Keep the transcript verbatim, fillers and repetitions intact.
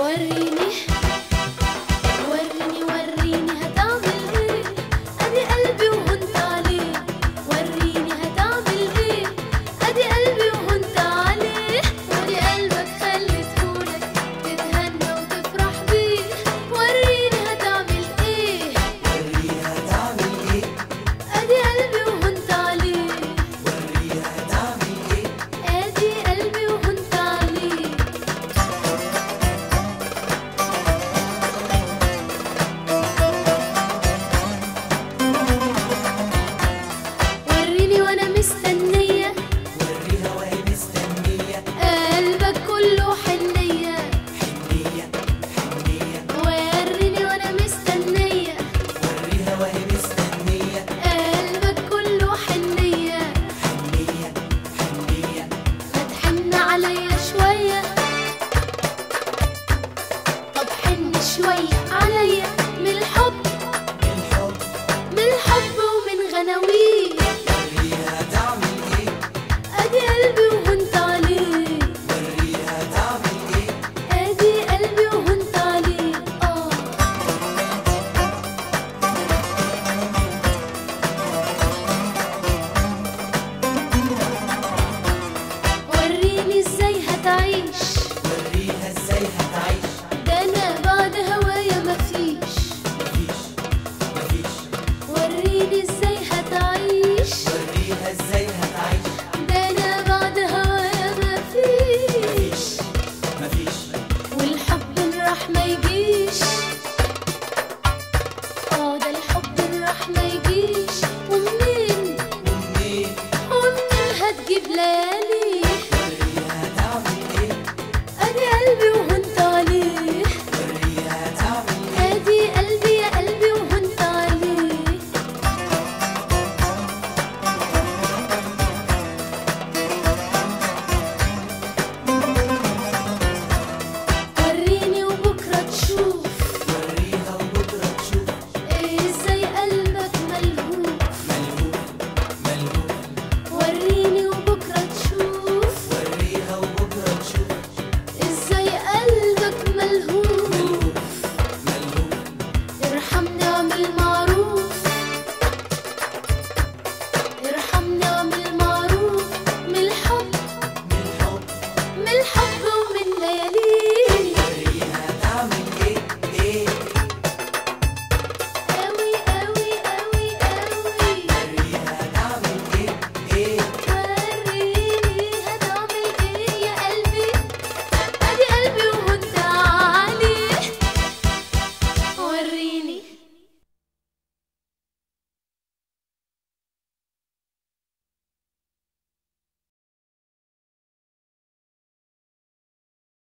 وريني وريني وريني هتعمل ايه، ادي قلبي وهنت عليه. وريني هتعمل ايه، ادي قلبي وهنت عليه. ودي قلبك خلي سهولك تتهنى وتفرح بيه. وريني هتعمل ايه، وريها هتعمل ايه، ادي قلبي وهنت عليه. وريها هتعمل ايه، ادي قلبي وهنت عليه. وريني وانا مستنية، وريها وهي مستنية، قلبك كله حنية. حنية حنية. وريني وانا مستنية، وريها وهي مستنية، قلبك كله حنية. حنية حنية. ما تحن عليا شوية، طب حن شوية.